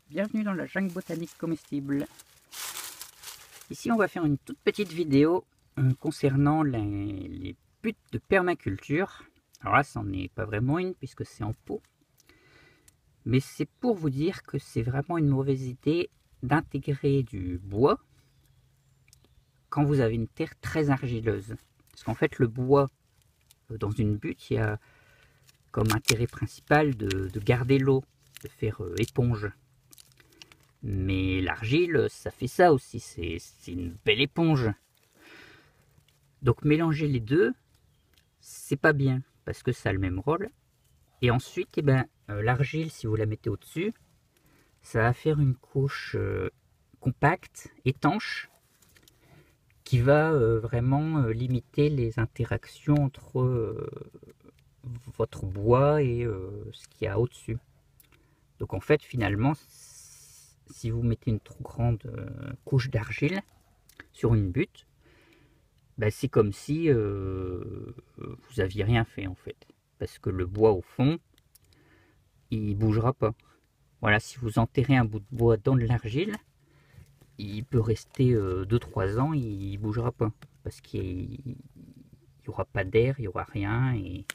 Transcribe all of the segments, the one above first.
Bienvenue dans la jungle botanique comestible. Ici on va faire une toute petite vidéo concernant les buttes de permaculture. Alors là c'en est pas vraiment une puisque c'est en pot. Mais c'est pour vous dire que c'est vraiment une mauvaise idée d'intégrer du bois quand vous avez une terre très argileuse. Parce qu'en fait le bois dans une butte, il y a comme intérêt principal de garder l'eau, de faire éponge. Mais l'argile, ça fait ça aussi, c'est une belle éponge. Donc mélanger les deux, c'est pas bien, parce que ça a le même rôle. Et ensuite, l'argile, si vous la mettez au-dessus, ça va faire une couche compacte, étanche, qui va vraiment limiter les interactions entre votre bois et ce qu'il y a au-dessus. Donc en fait, finalement, si vous mettez une trop grande couche d'argile sur une butte, c'est comme si vous aviez rien fait en fait. Parce que le bois au fond, il bougera pas. Voilà, si vous enterrez un bout de bois dans de l'argile, il peut rester 2-3 ans, il bougera pas. Parce qu'il n'y aura pas d'air, il n'y aura rien.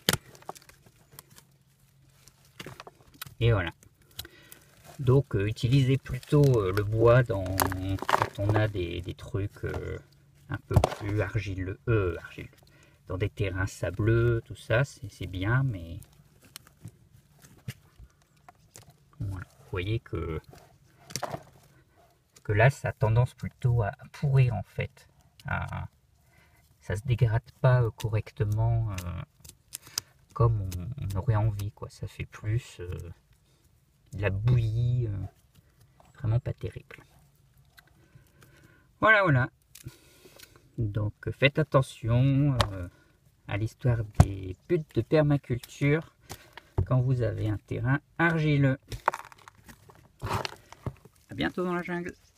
Et voilà. Donc utilisez plutôt le bois quand on a des trucs un peu plus argileux, dans des terrains sableux, tout ça, c'est bien, mais voilà. Vous voyez que là, ça a tendance plutôt à pourrir en fait. Ça se dégrade pas correctement comme on aurait envie, quoi. Ça fait plus de la bouillie, vraiment pas terrible. Voilà. Donc faites attention à l'histoire des buttes de permaculture quand vous avez un terrain argileux. À bientôt dans la jungle.